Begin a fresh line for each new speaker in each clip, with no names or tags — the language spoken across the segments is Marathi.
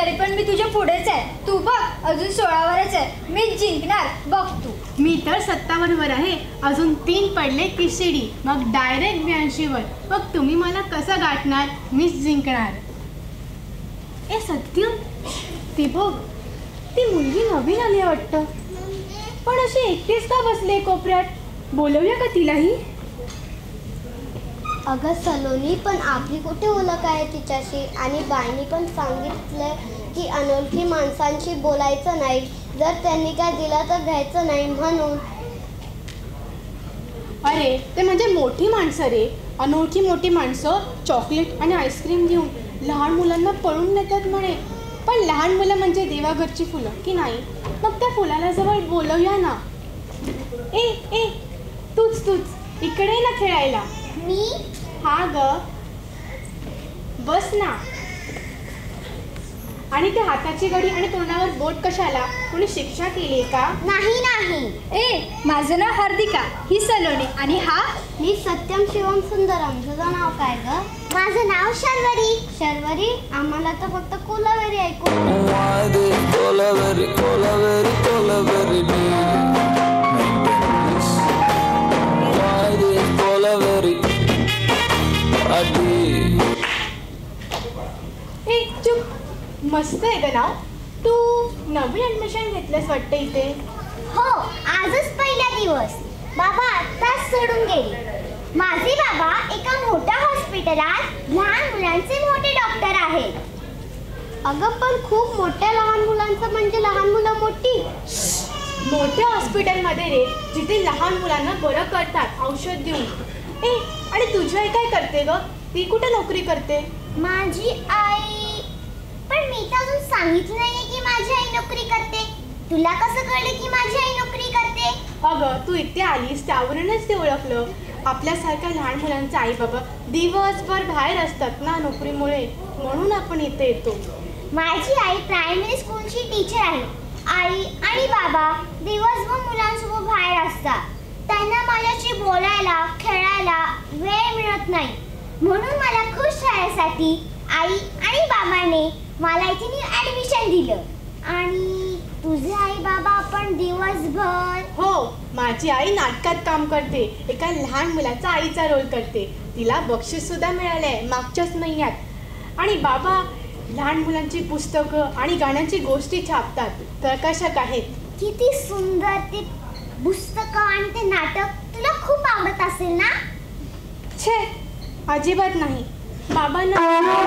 तरी पण मी तुझ्या पुढेच आहे. तू बघ अजून 16वरच आहे. मीच जिंकणार बघ तू.
मी तर 57वर आहे. अजून 3 पडले की शिडी, मग डायरेक्ट 82वर. मग तुम्ही मला कसं गाठणार? मीच जिंकणार. ए सत्यम, ती बघ, ती मुलगी नवीन आली वाटतं. पण अशी एकटीच का बसले कोपऱ्यात? बोलवूया का तिलाही?
अगं सलोनी, पण आपली कुठे ओळख आहे तिच्याशी? आणि बाईंनी पण सांगितलंय की अनोळखी माणसांशी बोलायचं नाही, जर त्यांनी काय दिलं तर घ्यायचं नाही म्हणून.
अरे ते म्हणजे मोठी माणसं रे. अनोळखी मोठी माणसं चॉकलेट आणि आईस्क्रीम घेऊन लहान मुलांना पळून नेतात म्हणे. पण लहान मुलं म्हणजे देवाघरची फुलं की नाही? मग त्या फुलाला जवळ बोलवूया ना. ए ए तूच इकडे ना खेळायला.
मी?
हा ग, बस ना. आणि त्या हाताची घडी आणि तोंडावर बोट कशाला? कोणी शिक्षा केली का?
नाही.
ए, माझं नाव हार्दिका, ही सलोनी, आणि हा
मी सत्यम शिवम सुंदरम. तुझं नाव काय ग? माझं नाव शर्वरी. शर्वरी? आम्हाला तर फक्त कोलावेरी ऐकू.
ए चुप, मस्त आहे ग नाव. तू नवीन ऍडमिशन घेतलंस वाटतं इथे?
हो, आजच पहिला दिवस. बाबा आत्ताच सोडून गेले. माझे बाबा एका मोठ्या हॉस्पिटलात लहान मुलांचे मोठे डॉक्टर आहेत. अगं पण खूप मोठ्या लहान मुलांचं म्हणजे लहान मुलं मोठी?
मोठ्या हॉस्पिटलमध्ये रे, जिथे लहान मुलांना बरं करतात औषध देऊन. ए, आणि तुझी आई काय करते ग? ती कुठे नोकरी करते?
माझी आई? पण मी तर अजून सांगितलं नाहीये की माझी आई नोकरी करते. तुला कसं कळलं की माझी आई नोकरी करते?
अगं तू इथे आलीस त्यावरूनच ते ओळखलं. आपल्यासारख्या लहान मुलांचे आई बाबा दिवसभर बाहेर असतात ना नोकरीमुळे, म्हणून आपण इथे येतो.
माझी आई प्रायमरी स्कूलची टीचर आहे. आई आणि बाबा दिवसभर मुलांसोबत बाहेर असतात. त्यांना माझ्याशी बोलायला खेळायला वेळ मिळत नाही. म्हणून मला खुश राहण्यासाठी आई आणि बाबाने मला इथे ऍडमिशन दिलं. आणि तुझे आई बाबा पण दिवसभर?
हो, माझी आई नाटकात काम करते. एका लहान मुलाचा आईचा रोल करते. तिला बक्षीस सुद्धा मिळालंय मागच्याच महिन्यात. आणि बाबा लहान मुलांची पुस्तकं आणि गाण्यांची गोष्टी छापतात, प्रकाशक आहेत.
किती सुंदर ते पुस्तकं आणि ते नाटक. तुला खूप आवडत असेल ना?
छे, अजिबात नाही. बाबांना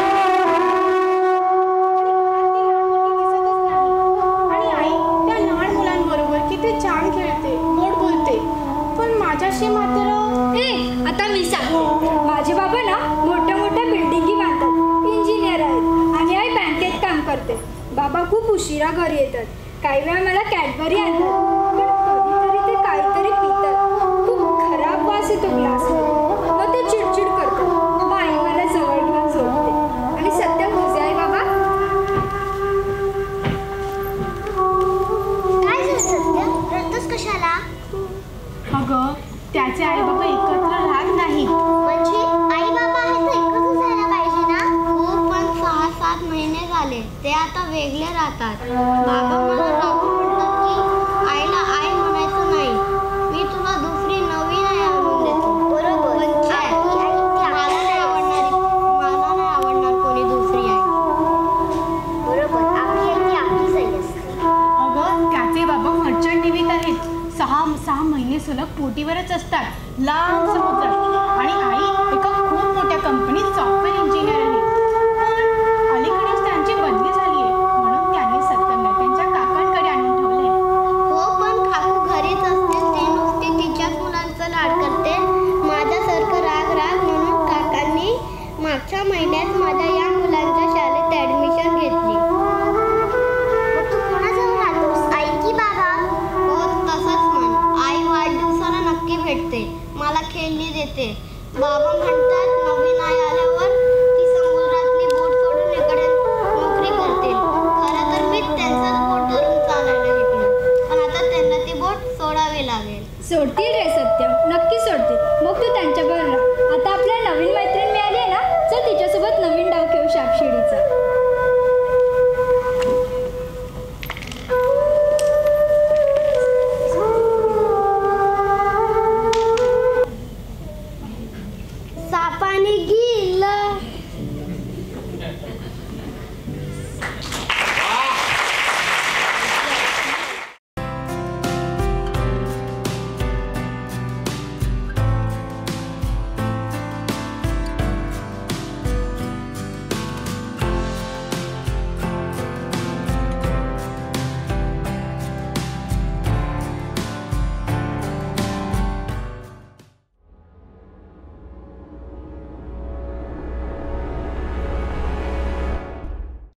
आणि आई त्या लहान मुलांबरोबर किती छान खेळते, गोड बोलते. पण माझ्याशी मात्र
आता मी सांगते. माझे बाबा ना मोठ्या मोठ्या बिल्डिंगी बांधतात, इंजिनियर आहेत, आणि आई बँकेत काम करते. बाबा खूप उशिरा घरी येतात. काही वेळा मला कॅडबरी आणतात, पण कधीतरी ते काहीतरी पितात. खूप खराब वास येतो ग्लासमध्ये. मग ते चिडचिड करतात. मग आई मला जवळ घेऊन सोडते. आणि सत्य तुझे आई बाबा?
काय झालं सत्य? रडतोस कशाला?
अगं त्याचे आई बाबा एकत्र राहत नाहीत.
म्हणजे आई बाबा आहेत तर एकत्र जायला पाहिजे ना? हो, पण 6-7 महिने झाले ते आता वेगळे राहतात. बाबा मला रागवून म्हणतात की आईला आई म्हणायचं नाही. मी तुला दुसरी नवीन आई आणून देतो. बरोबर. मला नाही आवडणार कोणी दुसरी आई. बरोबर. आपली आई ती आपलीच आई असते.
अगं त्याचे बाबा मर्चंट नेव्हीत आहेत. 6 महिने सलग पोटीवरच असतात, लांब समुद्रात. आणि आई एका खूप मोठ्या कंपनीत सॉफ्टवेअर इंजिनियर आहे. पण अलीकडेच त्यांची बदली झाली आहे, म्हणून त्यांनी सत्यमला त्यांच्या काकांकडे आणून ठेवले.
हो, पण काकू घरीच असते. ते नुसती तिच्याच मुलांचं लाड करते. माझ्यासारखं राग म्हणून काकांनी मागच्या महिन्यात माझ्या या मुलांच्या शाळेत ऍडमिशन घेतली. मग तू कोणाजवळ राहतोस, आई की बाबा? हो, तसंच म्हण. आई वाढदिवसाला नक्की भेटते, मला खेळणी देते. बाबा म्हणतात नवीन आई आल्यावर ती समुद्रातली बोट सोडून इकडे नोकरी करतील. खरं तर मी त्यांचाच बोट धरून चालायला शिकलो, पण आता त्यांना ती बोट सोडावी लागेल.
सोडतील रे सत्यम, नक्की सोडतील. मग तू त्यांच्याबरोबर राहा. आता आपल्याला नवीन मैत्रीण मिळाली आहे ना, चल तिच्यासोबत नवीन डाव खेळू सापशिडीचा.
आणि गी